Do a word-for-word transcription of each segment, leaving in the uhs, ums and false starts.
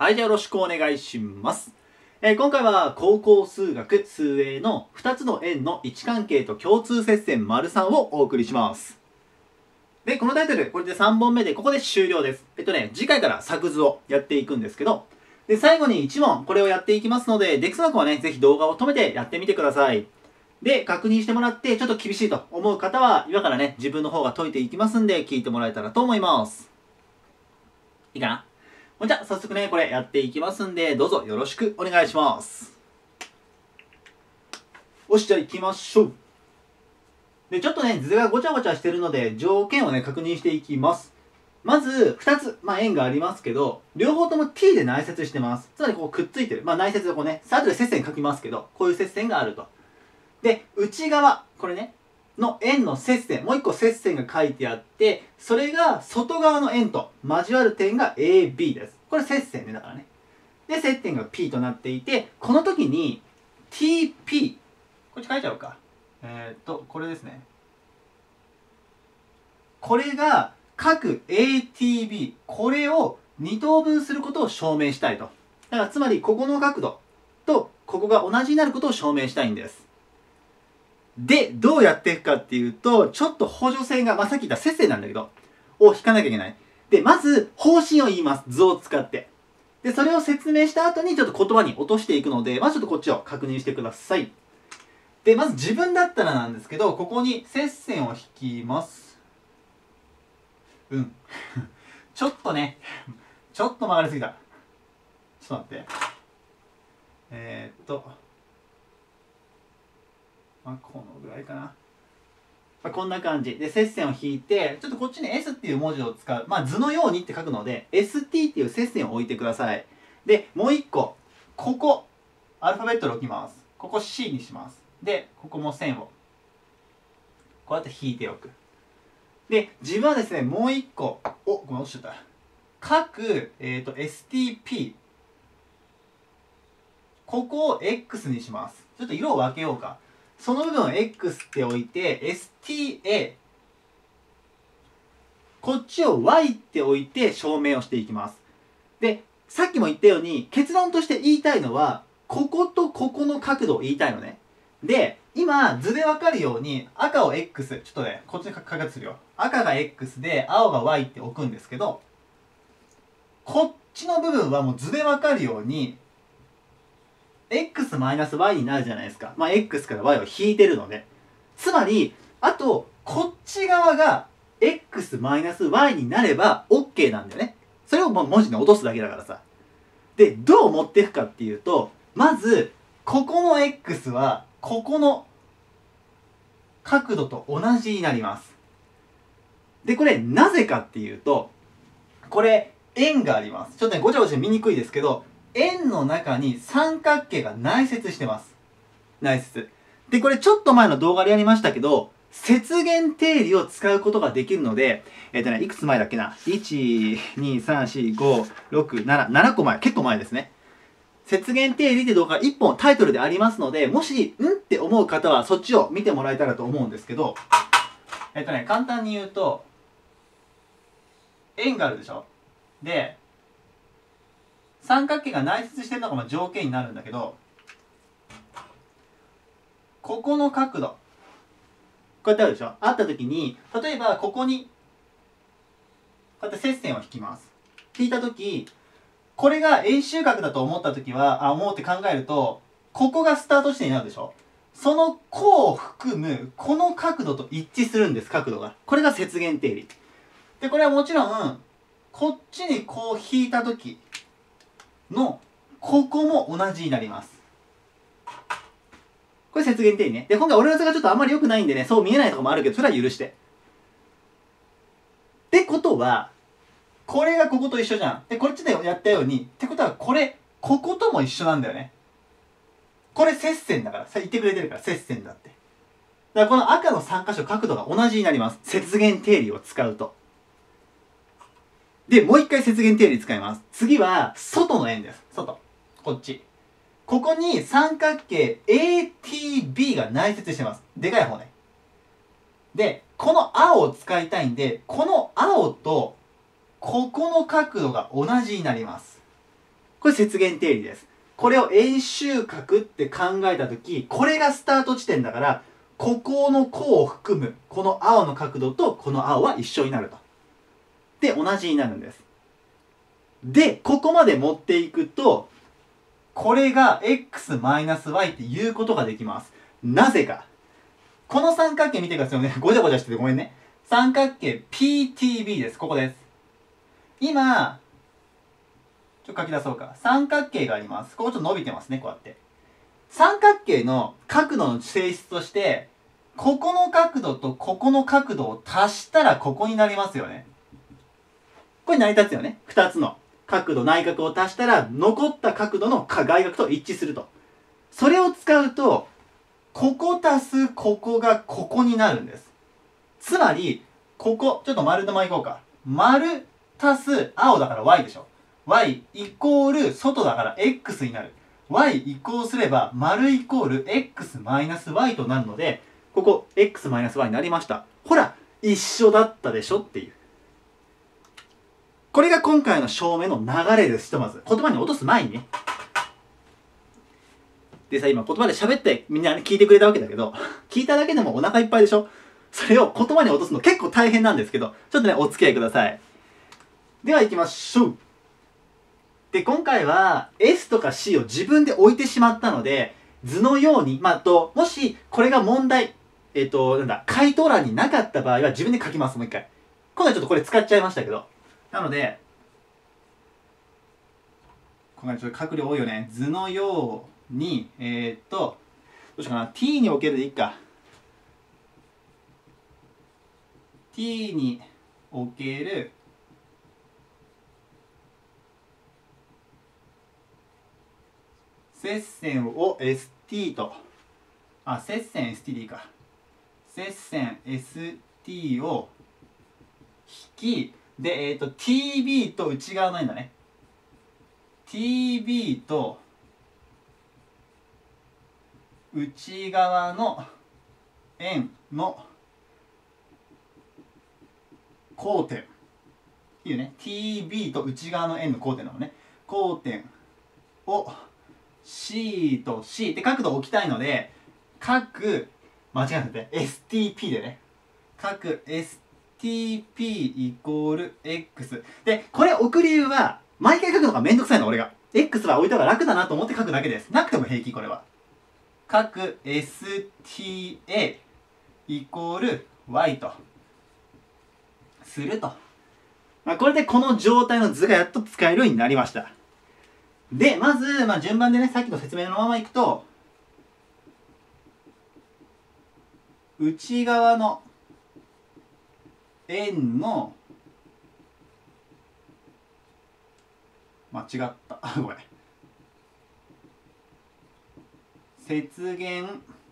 はい、じゃあよろしくお願いします。えー今回は高校数学数英のふたつの円の位置関係と共通接線 ③ をお送りします。で、このタイトル、これでさんぼんめでここで終了です。えっとね、次回から作図をやっていくんですけど、で、最後にいち問これをやっていきますので、できそうな子はね、ぜひ動画を止めてやってみてください。で、確認してもらって、ちょっと厳しいと思う方は、今からね、自分の方が解いていきますんで、聞いてもらえたらと思います。いいかな？じゃあ、早速ね、これやっていきますんで、どうぞよろしくお願いします。よし、じゃあ行きましょう。で、ちょっとね、図がごちゃごちゃしてるので、条件をね、確認していきます。まず、ふたつ、まあ、円がありますけど、両方とも t で内接してます。つまり、こう、くっついてる。まあ、内接でこうね、さあ、後で接線書きますけど、こういう接線があると。で、内側、これね、の円の接線、もう一個接線が書いてあって、それが外側の円と交わる点が エービー です。これ接線ね、だからね。で、接点が P となっていて、この時に ティーピー、こっち書いちゃおうか。えー、っと、これですね。これが各 エーティービー、これをに等分することを証明したいと。だからつまり、ここの角度とここが同じになることを証明したいんです。で、どうやっていくかっていうと、ちょっと補助線が、まあ、さっき言った接線なんだけど、を引かなきゃいけない。で、まず、方針を言います。図を使って。で、それを説明した後にちょっと言葉に落としていくので、まずちょっとこっちを確認してください。で、まず自分だったらなんですけど、ここに接線を引きます。うん。ちょっとね、ちょっと曲がりすぎた。ちょっと待って。えー、っと、まあ、このぐらいかな。まあ、こんな感じ。で、接線を引いて、ちょっとこっちに S っていう文字を使う。まあ、図のようにって書くので、エスティー っていう接線を置いてください。で、もう一個。ここ、アルファベットで置きます。ここ C にします。で、ここも線を、こうやって引いておく。で、自分はですね、もう一個、お、ごめん、落ちちゃった。各、えっと、エスティーピー。ここを X にします。ちょっと色を分けようか。その部分を X って置いて、エスティーエー。こっちを Y って置いて証明をしていきます。で、さっきも言ったように、結論として言いたいのは、こことここの角度を言いたいのね。で、今、図でわかるように、赤を X、ちょっとね、こっちに書き方するよ。赤が X で、青が Y って置くんですけど、こっちの部分はもう図でわかるように、X-Y になるじゃないですか。まあ、X から Y を引いてるので。つまり、あと、こっち側が X-Y になれば OK なんだよね。それをもう文字に落とすだけだからさ。で、どう持っていくかっていうと、まず、ここの X は、ここの角度と同じになります。で、これ、なぜかっていうと、これ、円があります。ちょっとね、ごちゃごちゃ見にくいですけど、円の中に三角形が内接してます。内接。で、これちょっと前の動画でやりましたけど、接弦定理を使うことができるので、えっとね、いくつ前だっけな ?いち、に、さん、し、ご、ろく、なな、ななこまえ。結構前ですね。接弦定理って動画がいっぽんタイトルでありますので、もし、うんって思う方はそっちを見てもらえたらと思うんですけど、えっとね、簡単に言うと、円があるでしょ？で、三角形が内接してるのがまあ条件になるんだけど、ここの角度、こうやってあるでしょ？あった時に、例えばここに、こうやって接線を引きます。引いた時、これが円周角だと思った時は、あ、思うって考えると、ここがスタート地点になるでしょ？その弧を含む、この角度と一致するんです、角度が。これが接弦定理。で、これはもちろん、こっちにこう引いた時の、ここも同じになります。これ接弦定理ね。で、今回俺の図がちょっとあんまり良くないんでね、そう見えないとこもあるけど、それは許して。ってことは、これがここと一緒じゃん。で、こっちでやったように、ってことはこれ、こことも一緒なんだよね。これ接線だから。さ、言ってくれてるから、接線だって。だからこの赤のさん箇所角度が同じになります。接弦定理を使うと。で、もう一回接弦定理使います。次は、外の円です。外。こっち。ここに三角形 エーティービー が内接してます。でかい方ね。で、この青を使いたいんで、この青と、ここの角度が同じになります。 これ接現定理です。これを円周角って考えたとき、これがスタート地点だから、ここの弧を含む、この青の角度とこの青は一緒になると。で、同じになるんです。で、ここまで持っていくと、これが エックスマイナスワイ っていうことができます。なぜか。この三角形見てくださいね。ごちゃごちゃしててごめんね。三角形 ピーティービー です。ここです。今、ちょっと書き出そうか。三角形があります。ここちょっと伸びてますね、こうやって。三角形の角度の性質として、ここの角度とここの角度を足したらここになりますよね。これ成り立つよね。二つの角度、内角を足したら、残った角度の外角と一致すると。それを使うと、ここ足すここがここになるんです。つまり、ここ、ちょっと丸のままいこうか。丸足す青だから y でしょ。y イコール外だから x になる。y 移行すれば丸イコール x マイナス y となるので、ここ x マイナス y になりました。ほら、一緒だったでしょっていう。これが今回の証明の流れです。ひとまず。言葉に落とす前にね。でさ、今言葉で喋ってみんな聞いてくれたわけだけど、聞いただけでもお腹いっぱいでしょ。それを言葉に落とすの結構大変なんですけど、ちょっとね、お付き合いください。では行きましょう。で、今回は S とか C を自分で置いてしまったので、図のように、まあ、と、もしこれが問題、えっと、なんだ、回答欄になかった場合は自分で書きます、もう一回。今回ちょっとこれ使っちゃいましたけど。なので、今回ちょっと書く量多いよね。図のように、えー、っと、どうしようかな。t におけるでいいか。t における接線を エスティー と、あ、接線 エスティー でいいか。接線 エスティー を引き、で、えっと、ティービー と内側の円だね。ティービー と内側の円の交点。いいよね。ティービー と内側の円の交点なのね。交点を C と C って角度を置きたいので、角、間違えなくて エスティーピー でね。角 エスティーピー イコール X。で、これ置く理由は、毎回書くのがめんどくさいの、俺が。X は置いた方が楽だなと思って書くだけです。なくても平気、これは。角 エスティーエー イコール Y とすると。まあ、これでこの状態の図がやっと使えるようになりました。で、まず、まあ、順番でね、さっきの説明のままいくと、内側の円の、間違った。ごめん。接現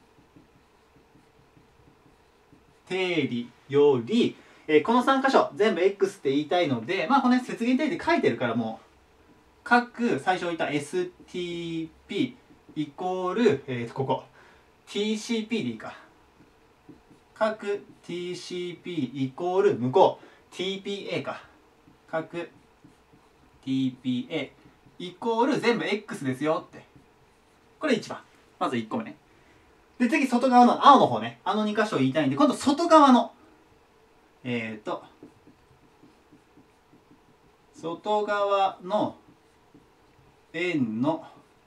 定理より、えー、このさん箇所全部 X って言いたいので、まあこのね、接現定理で書いてるからもう、各最初言った エスティーピー イコール、えー、ここ ティーシーピー でいいか。各 ティーシーピー イコール向こう ティーピーエー か。各 ティーピーエー イコール全部 X ですよって。これいちばん。まずいっこめね。で、次外側の青の方ね。あのに箇所言いたいんで、今度外側の、えっと、外側の円の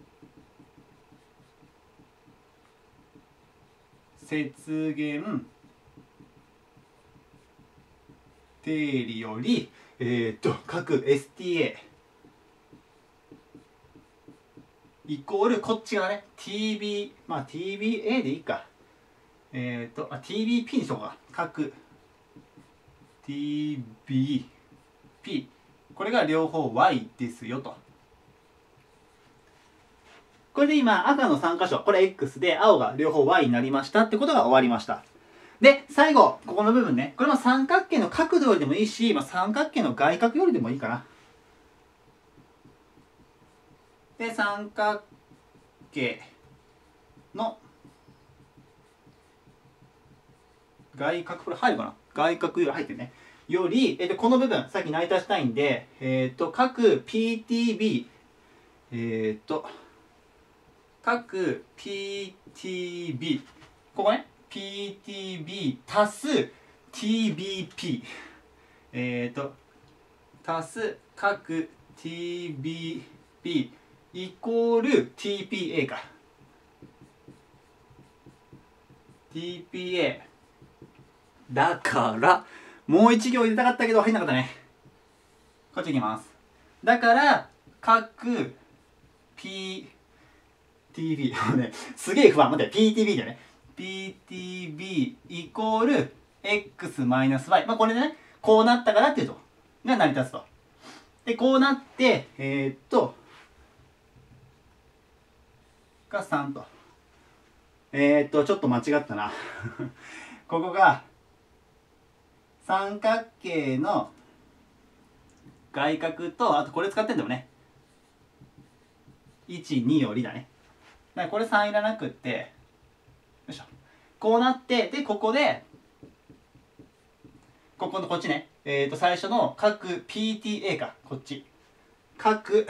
接現定理より、えっと、各 エスティーエー イコールこっち側ね、ティービー、まあ ティービーエー でいいか。えっと、あ、ティービーピー にしようか。各 ティービーピー。これが両方 Y ですよと。これで今赤のさん箇所、これ X で青が両方 Y になりましたってことが終わりました。で、最後、ここの部分ね。これも三角形の角度よりでもいいし、まあ、三角形の外角よりでもいいかな。で、三角形の外角、これ入るかな？外角より入ってるね。より、えっと、この部分、さっき成り立ちたいんで、えっと、各 ピーティービー、 えー、っと各 ピーティービー ここね ピーティービー 足す ティービーピー えー、っと足す各 ティービーピー イコール ティーピーエー か ティーピーエー だからもう一行入れたかったけど入んなかったね。こっちいきます。だから各 P TB ね、すげえ不安。待って、ピーティービー だよね。ピーティービー イコール x マイナス y。まあこれでね、こうなったからっていうと、が成り立つと。で、こうなって、えー、っと、がさんと。えー、っと、ちょっと間違ったな。ここが、三角形の外角と、あとこれ使ってんだよね。いち、によりだね。だからこれさんいらなくって、よいしょ。こうなって、で、ここで、ここのこっちね。えっと、最初の各 ピーティーエー か。こっち。各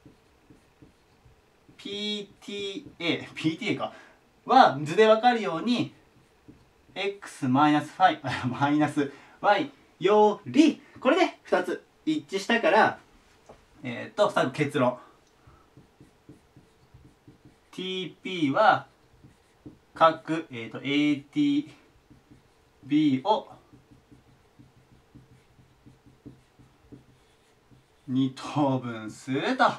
ピーティーエー、ピーティーエー か。は図でわかるように、x マイナス y、マイナス y より、これでふたつ一致したから、えっと、最後結論。ティーピー は各、えー、と エーティービー をに等分すると。はい、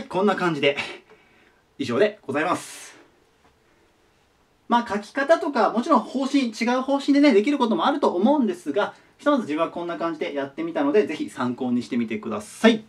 こんな感じで以上でございます。まあ書き方とかもちろん方針違う方針でねできることもあると思うんですが、ひとまず自分はこんな感じでやってみたのでぜひ参考にしてみてください。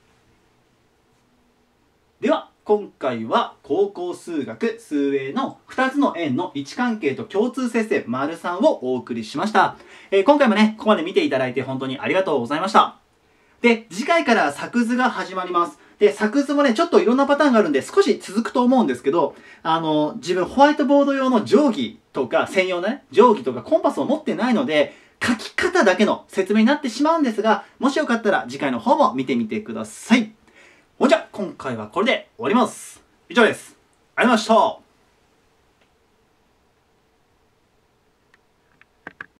では今回は高校数学数 エー のふたつの円の位置関係と共通接線 ③ をお送りしました。えー、今回もねここまで見ていただいて本当にありがとうございました。で次回から作図が始まります。で作図もねちょっといろんなパターンがあるんで少し続くと思うんですけど、あの自分ホワイトボード用の定規とか専用のね定規とかコンパスを持ってないので書き方だけの説明になってしまうんですが、もしよかったら次回の方も見てみてください。ほんじゃ今回はこれで終わります。以上です。ありがとうございました。